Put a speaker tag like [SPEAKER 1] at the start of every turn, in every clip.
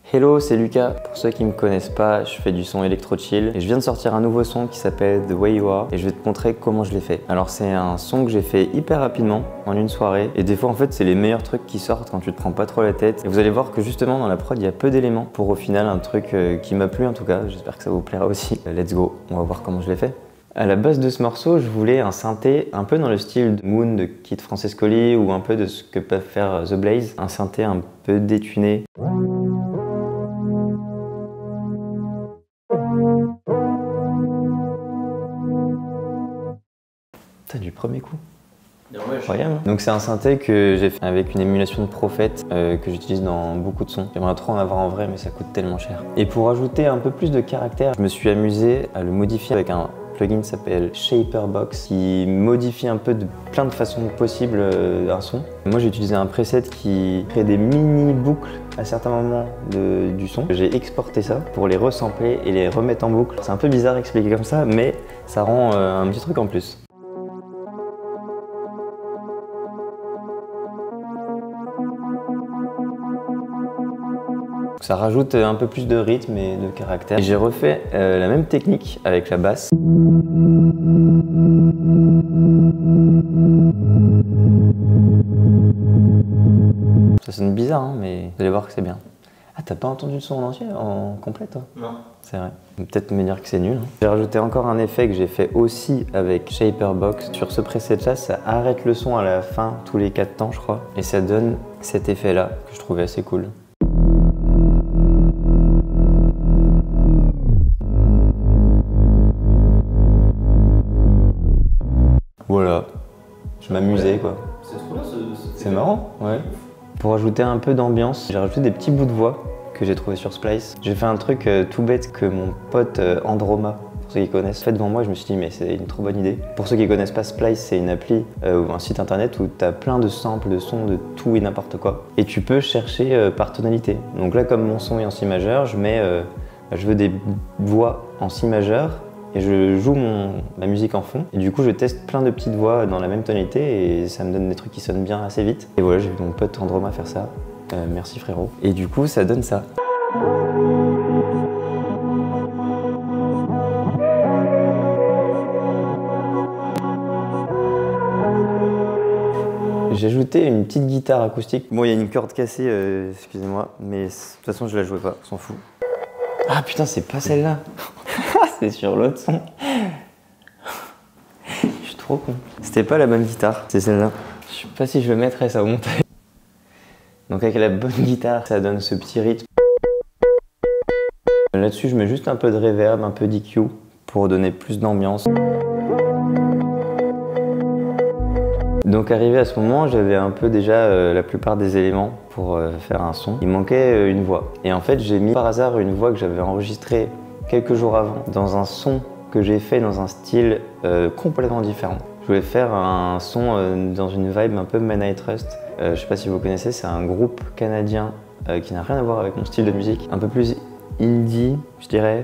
[SPEAKER 1] Hello, c'est Lucas. Pour ceux qui me connaissent pas, je fais du son électro-chill et je viens de sortir un nouveau son qui s'appelle The Way You Are et je vais te montrer comment je l'ai fait. Alors c'est un son que j'ai fait hyper rapidement en une soirée et des fois en fait c'est les meilleurs trucs qui sortent quand tu te prends pas trop la tête. Et vous allez voir que justement dans la prod il y a peu d'éléments pour au final un truc qui m'a plu en tout cas. J'espère que ça vous plaira aussi. Let's go, on va voir comment je l'ai fait. À la base de ce morceau, je voulais un synthé un peu dans le style de Moon de Kid Francescoli ou un peu de ce que peuvent faire The Blaze. Un synthé un peu détuné. Putain, du premier coup. Incroyable. Donc c'est un synthé que j'ai fait avec une émulation de Prophet que j'utilise dans beaucoup de sons. J'aimerais trop en avoir en vrai mais ça coûte tellement cher. Et pour ajouter un peu plus de caractère, je me suis amusé à le modifier avec un plugin qui s'appelle Shaperbox qui modifie un peu de plein de façons possibles un son. Moi j'ai utilisé un preset qui crée des mini boucles à certains moments du son. J'ai exporté ça pour les resampler et les remettre en boucle. C'est un peu bizarre expliqué comme ça mais ça rend un petit truc en plus. Ça rajoute un peu plus de rythme et de caractère. J'ai refait la même technique avec la basse. Ça sonne bizarre, hein, mais vous allez voir que c'est bien. Ah, t'as pas entendu le son en entier, en complet, toi?
[SPEAKER 2] Non.
[SPEAKER 1] C'est vrai. Peut-être me dire que c'est nul. Hein. J'ai rajouté encore un effet que j'ai fait aussi avec Shaperbox. Sur ce preset-là, ça arrête le son à la fin, tous les 4 temps, je crois. Et ça donne cet effet-là, que je trouvais assez cool. Voilà, je m'amusais quoi.
[SPEAKER 2] C'est trop bien
[SPEAKER 1] C'est marrant, ouais. Pour ajouter un peu d'ambiance, j'ai rajouté des petits bouts de voix que j'ai trouvé sur Splice. J'ai fait un truc tout bête que mon pote Androma, pour ceux qui connaissent, fait devant moi, je me suis dit mais c'est une trop bonne idée. Pour ceux qui connaissent pas Splice, c'est une appli ou un site internet où tu as plein de samples, de sons, de tout et n'importe quoi. Et tu peux chercher par tonalité. Donc là comme mon son est en si majeur, je veux des voix en si majeur. Et je joue ma musique en fond. Et du coup, je teste plein de petites voix dans la même tonalité et ça me donne des trucs qui sonnent bien assez vite. Et voilà, j'ai vu mon pote Androma faire ça. Merci frérot. Et du coup, ça donne ça. J'ai ajouté une petite guitare acoustique. Bon, il y a une corde cassée, excusez-moi, mais de toute façon, je la jouais pas, on s'en fout. Ah putain, c'est pas celle-là. C'est sur l'autre son. Je suis trop con. C'était pas la bonne guitare, c'est celle-là. Je sais pas si je le mettrais ça au montage. Donc avec la bonne guitare, ça donne ce petit rythme. Là-dessus, je mets juste un peu de reverb, un peu d'EQ pour donner plus d'ambiance. Donc arrivé à ce moment, j'avais un peu déjà la plupart des éléments pour faire un son. Il manquait une voix. Et en fait, j'ai mis par hasard une voix que j'avais enregistrée quelques jours avant dans un son que j'ai fait dans un style complètement différent. Je voulais faire un son dans une vibe un peu Man I Trust. Je sais pas si vous connaissez, c'est un groupe canadien qui n'a rien à voir avec mon style de musique. Un peu plus indie, je dirais.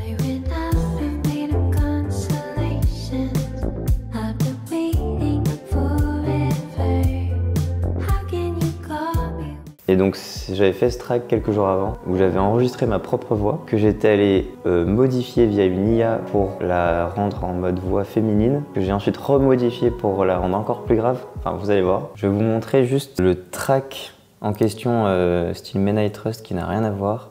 [SPEAKER 1] Et donc j'avais fait ce track quelques jours avant où j'avais enregistré ma propre voix que j'étais allé modifier via une IA pour la rendre en mode voix féminine que j'ai ensuite remodifié pour la rendre encore plus grave. Enfin vous allez voir. Je vais vous montrer juste le track en question style Men I Trust qui n'a rien à voir.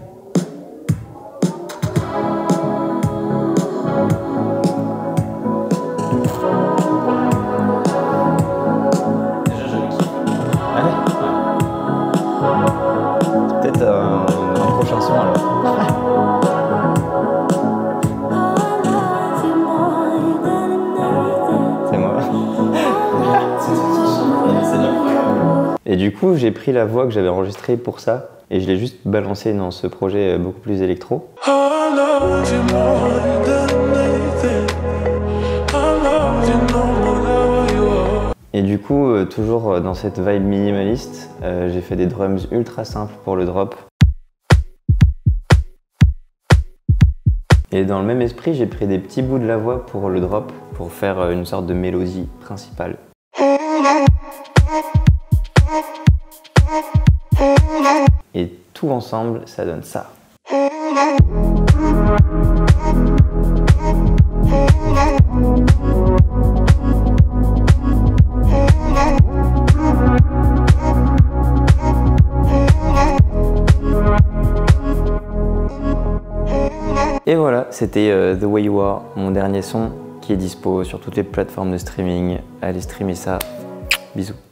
[SPEAKER 1] Et du coup, j'ai pris la voix que j'avais enregistrée pour ça et je l'ai juste balancée dans ce projet beaucoup plus électro. Et du coup, toujours dans cette vibe minimaliste, j'ai fait des drums ultra simples pour le drop. Et dans le même esprit, j'ai pris des petits bouts de la voix pour le drop, pour faire une sorte de mélodie principale. Et tout tout ensemble, ça donne ça. Et voilà, c'était The Way You Are, mon dernier son qui est dispo sur toutes les plateformes de streaming. Allez streamer ça. Bisous.